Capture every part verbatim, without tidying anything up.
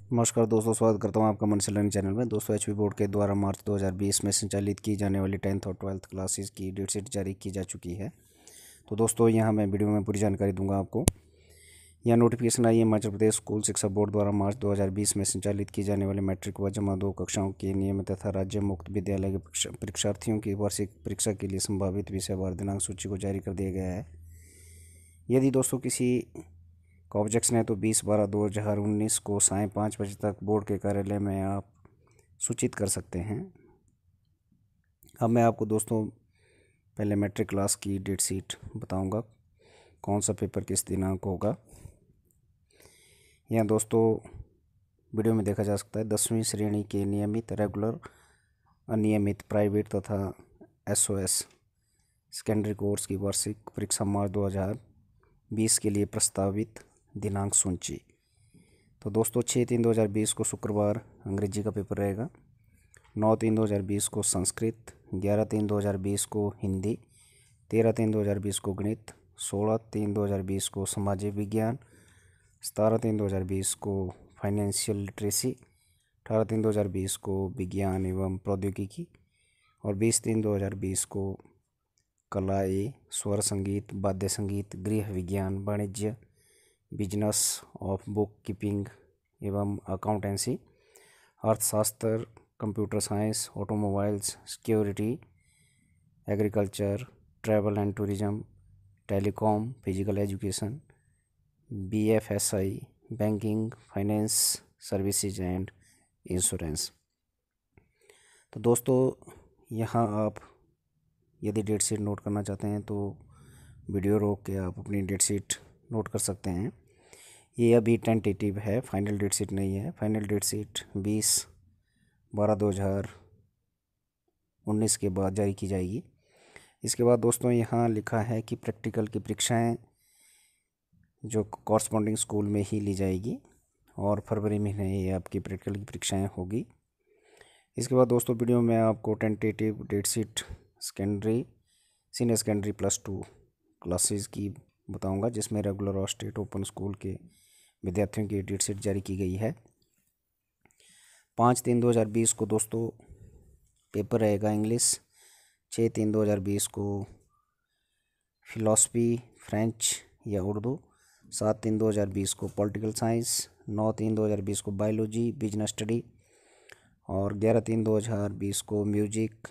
नमस्कार दोस्तों, स्वागत करता हूं आपका मनसा लर्निंग चैनल में। दोस्तों, एचपी बोर्ड के द्वारा मार्च दो हज़ार बीस में संचालित की जाने वाली टेंथ और ट्वेल्थ क्लासेस की डेट शीट जारी की जा चुकी है। तो दोस्तों, यहां मैं वीडियो में पूरी जानकारी दूंगा आपको। यह नोटिफिकेशन आई है हिमाचल प्रदेश स्कूल शिक्षा बोर्ड द्वारा मार्च दो हज़ार बीस में संचालित की जाने वाली मैट्रिक व जमा दो कक्षाओं के नियमित तथा राज्य मुक्त विद्यालय के परीक्षार्थियों की वार्षिक परीक्षा के लिए संभावित विषयवार दिनांक सूची को जारी कर दिया गया है। यदि दोस्तों किसी का ऑब्जेक्शन है तो बीस बारह दो हज़ार उन्नीस को साय पाँच बजे तक बोर्ड के कार्यालय में आप सूचित कर सकते हैं। अब मैं आपको दोस्तों पहले मैट्रिक क्लास की डेट शीट बताऊंगा, कौन सा पेपर किस दिनांक होगा। यहाँ दोस्तों वीडियो में देखा जा सकता है दसवीं श्रेणी के नियमित, रेगुलर, अनियमित, प्राइवेट तथा एसओएस सेकेंडरी कोर्स की वार्षिक परीक्षा मार्च दो हज़ार बीस के लिए प्रस्तावित दिनांक सूची। तो दोस्तों छः तीन दो हज़ार बीस को शुक्रवार अंग्रेजी का पेपर रहेगा, नौ तीन दो हज़ार बीस को संस्कृत, ग्यारह तीन दो हज़ार बीस को हिंदी, तेरह तीन दो हज़ार बीस को गणित, सोलह तीन दो हज़ार बीस को सामाजिक विज्ञान, सतारह तीन दो हज़ार बीस को फाइनेंशियल लिटरेसी, अठारह तीन दो हज़ार बीस को विज्ञान एवं प्रौद्योगिकी और बीस तीन दो हज़ार बीस को कला ए स्वर संगीत, वाद्य संगीत, गृह विज्ञान, वाणिज्य, बिजनेस ऑफ बुक कीपिंग एवं अकाउंटेंसी, अर्थशास्त्र, computer science, automobiles, security, agriculture, travel and tourism, telecom, physical education, BFSI, banking, finance services and insurance. तो दोस्तों यहाँ आप यदि डेट शीट नोट करना चाहते हैं तो वीडियो रोक के आप अपनी डेट शीट नोट कर सकते हैं। ये अभी टेंटेटिव है, फाइनल डेट शीट नहीं है। फाइनल डेट शीट बीस बारह दो हज़ार उन्नीस के बाद जारी की जाएगी। इसके बाद दोस्तों यहाँ लिखा है कि प्रैक्टिकल की परीक्षाएं जो कॉरस्पॉन्डिंग स्कूल में ही ली जाएगी और फरवरी महीने ये आपकी प्रैक्टिकल की परीक्षाएं होगी। इसके बाद दोस्तों वीडियो में आपको tentative date sheet secondary, senior secondary plus two classes की बताऊंगा, जिसमें रेगुलर और स्टेट ओपन स्कूल के विद्यार्थियों की डेट शीट जारी की गई है। पाँच तीन दो हज़ार बीस को दोस्तों पेपर रहेगा इंग्लिश, छः तीन दो हज़ार बीस को फिलॉसफी, फ्रेंच या उर्दू, सात तीन दो हज़ार बीस को पॉलिटिकल साइंस, नौ तीन दो हज़ार बीस को बायोलॉजी, बिजनेस स्टडी और ग्यारह तीन दो हज़ार बीस को म्यूजिक,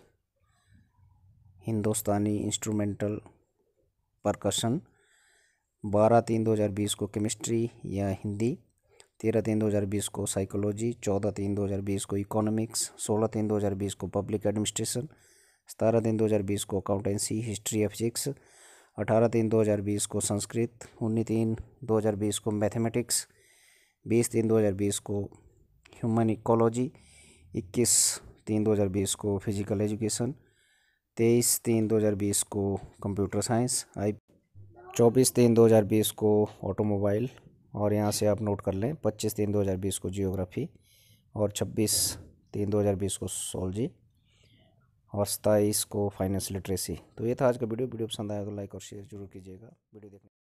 हिंदुस्तानी इंस्ट्रूमेंटल परकशन, बारह तीन दो हज़ार बीस को केमिस्ट्री या हिंदी, तेरह तीन दो हज़ार बीस को साइकोलॉजी, चौदह तीन दो हज़ार बीस को इकोनॉमिक्स, सोलह तीन दो हज़ार बीस को पब्लिक एडमिनिस्ट्रेशन, सतारह तीन दो हज़ार बीस को अकाउंटेंसी, हिस्ट्री या फिजिक्स, अठारह तीन दो हज़ार बीस को संस्कृत, उन्नीस तीन दो हज़ार बीस को मैथमेटिक्स, बीस तीन दो हज़ार बीस को ह्यूमन इकोलॉजी, इक्कीस तीन दो हज़ार बीस को फिजिकल एजुकेशन, तेईस तीन दो हज़ार बीस को कंप्यूटर साइंस, आई चौबीस तीन दो हज़ार बीस को ऑटोमोबाइल और यहाँ से आप नोट कर लें, पच्चीस तीन दो हज़ार बीस को जियोग्राफी और छब्बीस तीन दो हज़ार बीस को सोलॉजी और सत्ताईस को फाइनेंस लिटरेसी। तो ये था आज का वीडियो। वीडियो पसंद आया तो लाइक और शेयर जरूर कीजिएगा। वीडियो देखने